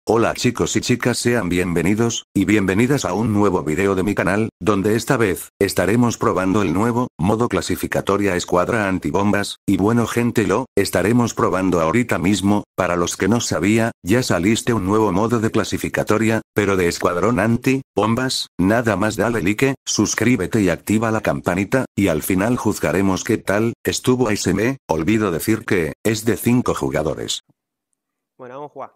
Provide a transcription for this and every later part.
Hola chicos y chicas, sean bienvenidos, y bienvenidas a un nuevo video de mi canal, donde esta vez, estaremos probando el nuevo, modo clasificatoria escuadra antibombas, y bueno gente lo, estaremos probando ahorita mismo. Para los que no sabía, ya saliste un nuevo modo de clasificatoria, pero de escuadrón anti-bombas. Nada más dale like, suscríbete y activa la campanita, y al final juzgaremos qué tal estuvo. Ahí se me olvidó decir que, es de 5 jugadores. Bueno, vamos a jugar.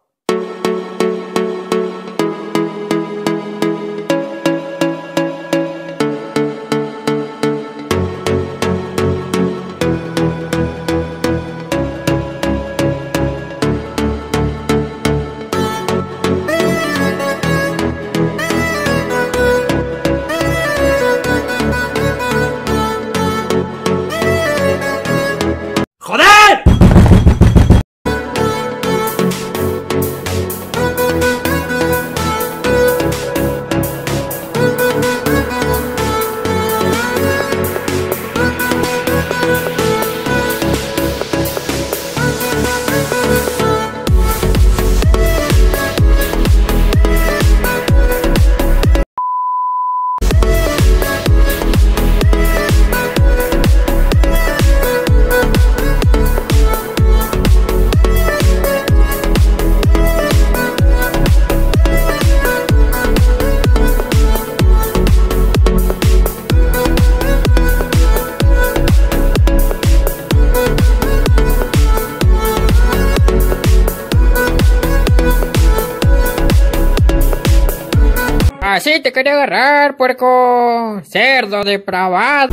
Así te quería agarrar, puerco, cerdo depravado.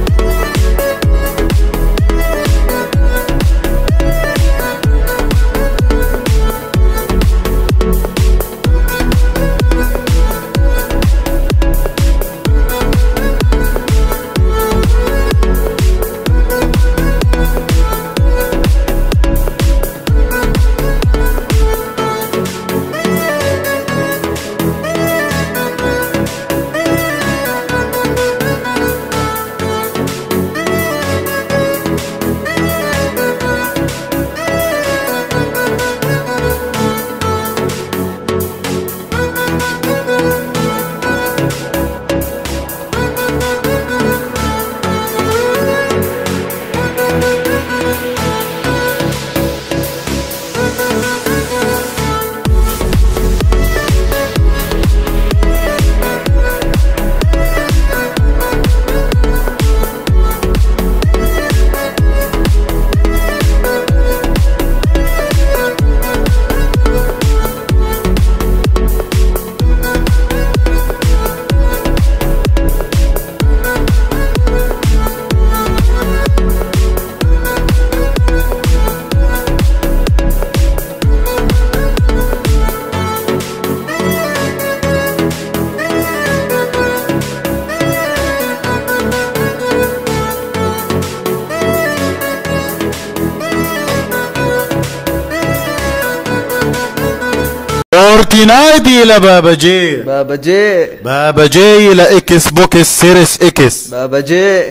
فورتنايت لبابا جي بابا جي بابا جي لاكس بوكس سيريس اكس بابا جي.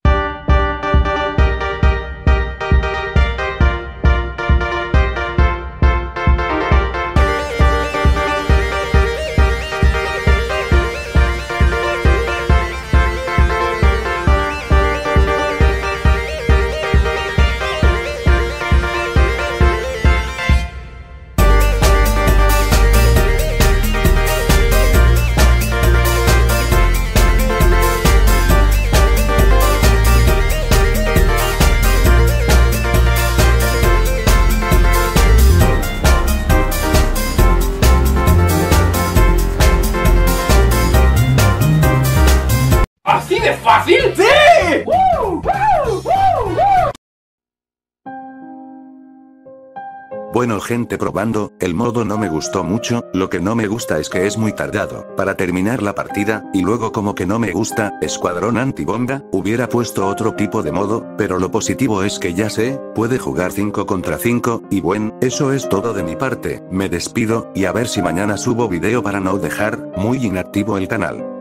¿Así de fácil? ¡Sí! Bueno gente, probando, el modo no me gustó mucho. Lo que no me gusta es que es muy tardado para terminar la partida, y luego como que no me gusta escuadrón antibomba. Hubiera puesto otro tipo de modo, pero lo positivo es que ya sé, puede jugar 5 contra 5, y bueno, eso es todo de mi parte. Me despido, y a ver si mañana subo video para no dejar muy inactivo el canal.